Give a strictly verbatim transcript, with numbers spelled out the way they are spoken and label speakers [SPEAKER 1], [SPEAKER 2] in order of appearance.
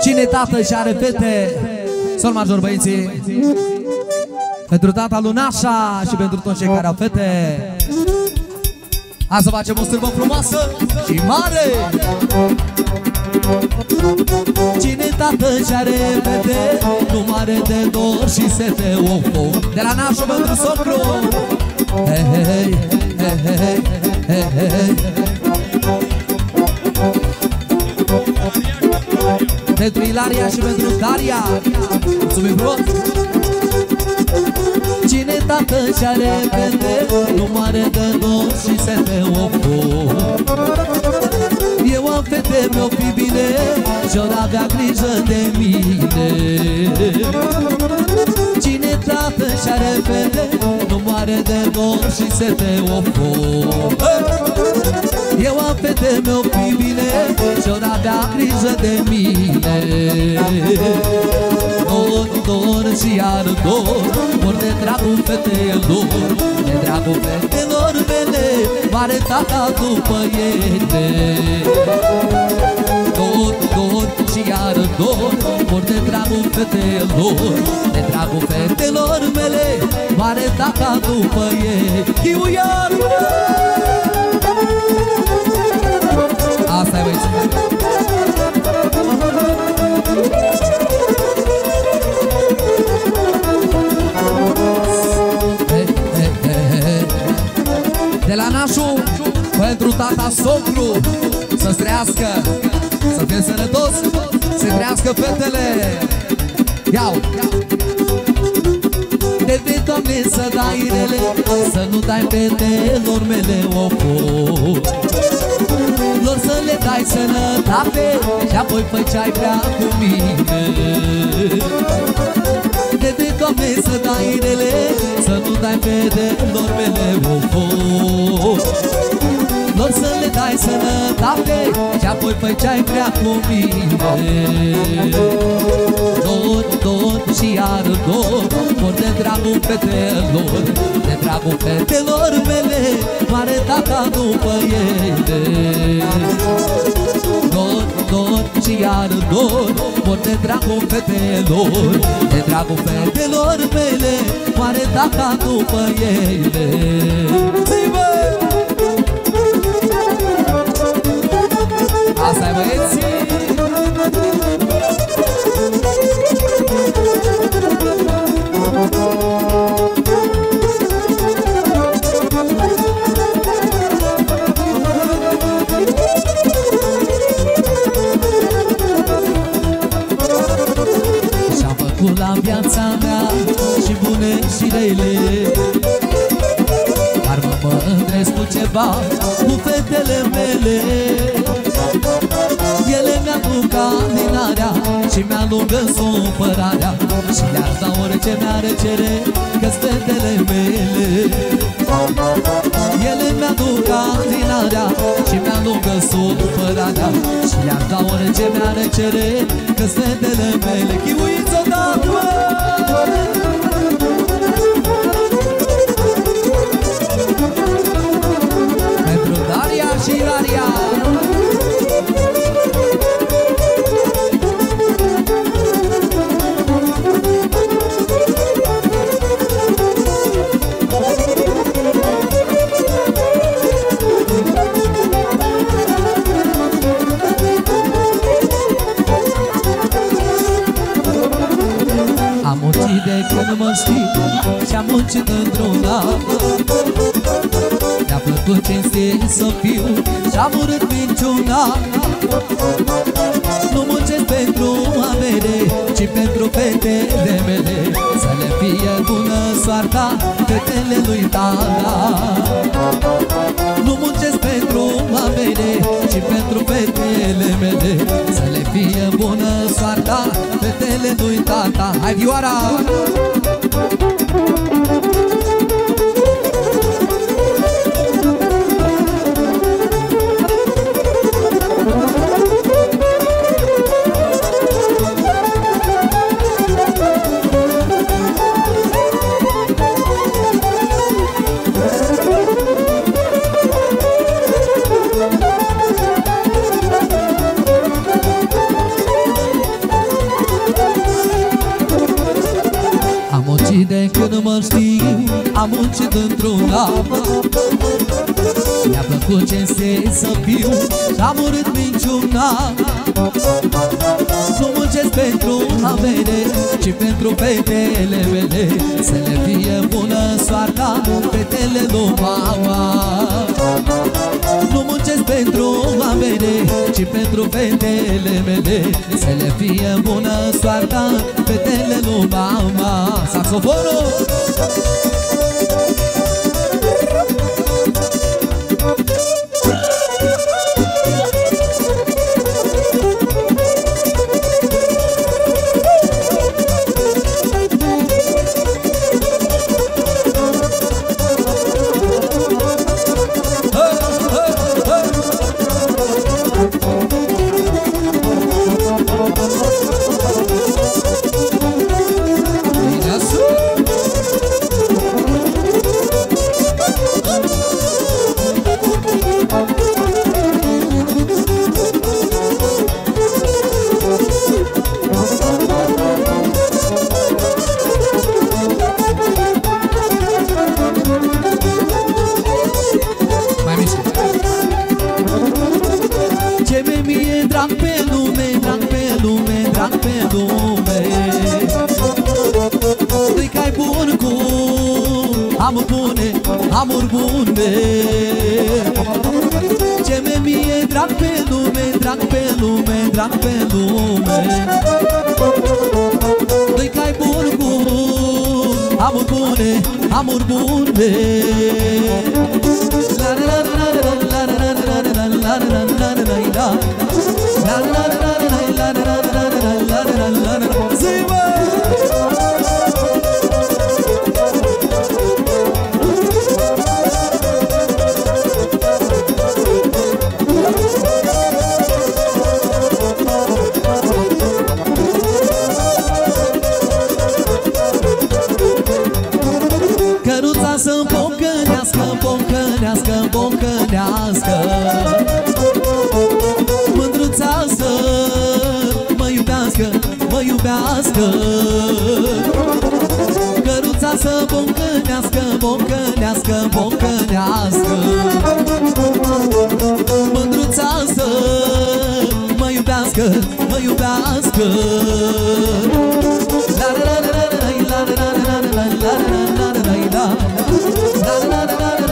[SPEAKER 1] Cine tată și are fete? Sol major, băieții. Pentru tata Lunașa și pentru toți cei care au fete. Hai să facem o stârbă frumoasă și mare. Cine tată și are fete, nu mare de dor și sete. Oh, oh. De la nașul pentru socru. Hey, hey, hey, hey, hey, hey, hey. Pentru Ilaria și pentru Daria. Mulțumim frumos. Cine tată și are fete, nu mare de dor și sete. Oh, oh. Eu am fete, mi-o fi bine și-or avea grijă de mine. Cine tată și are fete, nu moare de dor și sete. Oh, oh. Eu am fete, mi-o fi bine și-or avea grijă de mine. Dor, dor și iar dor, mor de dragul fetelor, de dragul fetelor mele, mare tata după ele. Dor, dor și iar dor, mor de dragul fetelor, de dragul fetelor mele, mare tata după ele. Chiu iar! Asta-i, băieți! De la nașul pentru tata socru, să-ți trăiască, să fie sănătos, să trăiască fetele. Iau! De vei, Doamne, să dai rele, să nu dai fetelor mele opor. Lor să le dai sănătate și apoi fă ce-ai vrea cu mine. De vei, Doamne, să dai rele, să nu dai fetelor mele opor. Lor să le dai sănătate și apoi fă ce-ai vrea cu mine. Dor, dor și iar dor, mor de dragul fetelor, de dragul fetelor mele, mare tata după ele. Dor, dor și iar dor, mor de dragul fetelor, de dragul fetelor mele, mare tata după ele. Asta-i, băieții! Și-am făcut la viața mea și bune și rele, dar mă mândresc cu ceva, cu fetele mele. Ele mi-aduc alinarea și mi-alungă supărarea și le-ar da orice mi-ar cere, că-s fetele mele. Ele mi-aduc alinarea și mi-alungă supărarea și le-ar da orice mi-ar cere, că-s fetele mele. Chiuiți odată, mă! Pentru Daria și Ilaria. Am muncit de când mă știi și-am muncit într-una. Mi-a plăcut cinstit să fiu și-am urât minciuna. Nu muncesc pentru avere, ci pentru fetele mele, să le fie bună soarta fetele lui tata. Nu muncesc pentru avere, ci pentru fetele mele, să le fie bună soarta fetele lui tata. Hai, vioara! Și de când mă știu am muncit într-una. Mi-a plăcut ce înseamnă să fiu și-am urât minciuna. Nu muncesc pentru avere, ci pentru fetele mele, să le fie bună soarta fetele lui mama. Nu muncesc pentru avere, ci pentru fetele mele, să le fie bună soarta fetele lui mama. Saxofonul! Amor bune, amor bune. Ce-mi mie drag pe lume, drag pe lume, drag pe lume. Doi cai bun cu amor bune, amor bune. La la la la la la la la la la la la la la la la la. Să-mi pocănească, pocănească, pocănească. Mândruța să mă iubească, mă iubească. Căruța să pocănească, pocănească, pocănească. Mândruța să mă iubească, mă iubească. La la la la la la la la la la la la la la la.